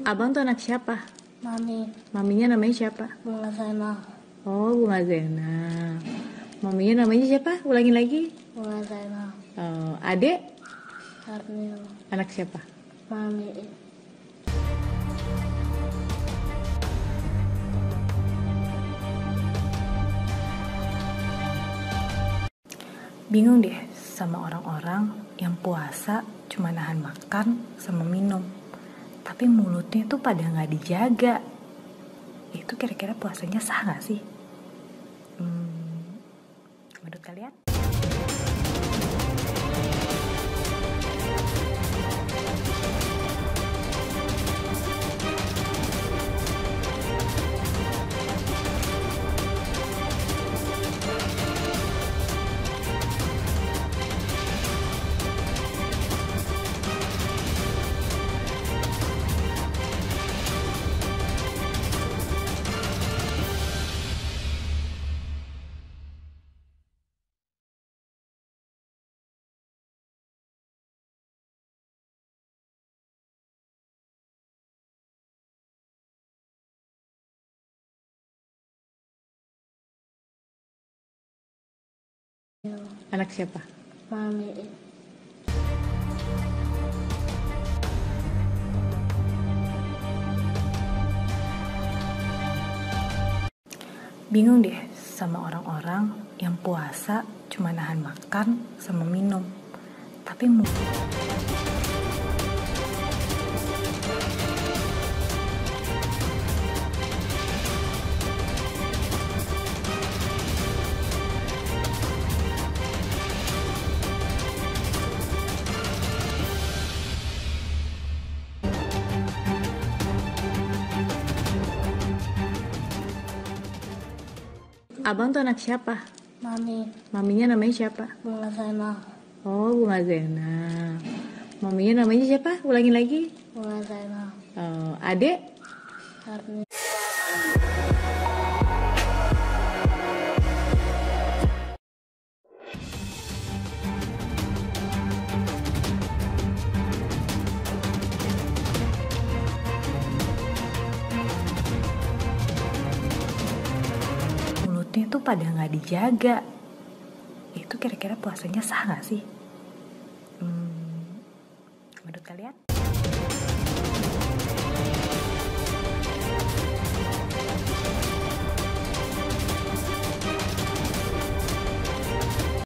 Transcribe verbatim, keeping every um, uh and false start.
Abang tuh anak siapa? Mami, Maminya namanya siapa? Bunga Zainal. Oh, Bunga Zena. Maminya namanya siapa? Ulangin lagi. Bunga Zainal. Oh, adek? Harnil. Anak siapa? Mami. Bingung deh sama orang-orang yang puasa cuma nahan makan sama minum, tapi mulutnya tuh pada nggak dijaga. Itu kira-kira puasanya sah nggak sih? Hmm, menurut kalian? Anak siapa? Mami. Bingung deh sama orang-orang yang puasa cuma nahan makan sama minum, tapi mulut Abang tuh anak siapa? Mami, Maminya namanya siapa? Bunga Zainal. Oh, Bunga Zena. Maminya namanya siapa? Ulangin lagi. Bunga Zainal. Oh, adek? Harnil. mulutnya tuh pada nggak dijaga. Itu kira-kira puasanya sah nggak sih? Hmm, menurut kalian?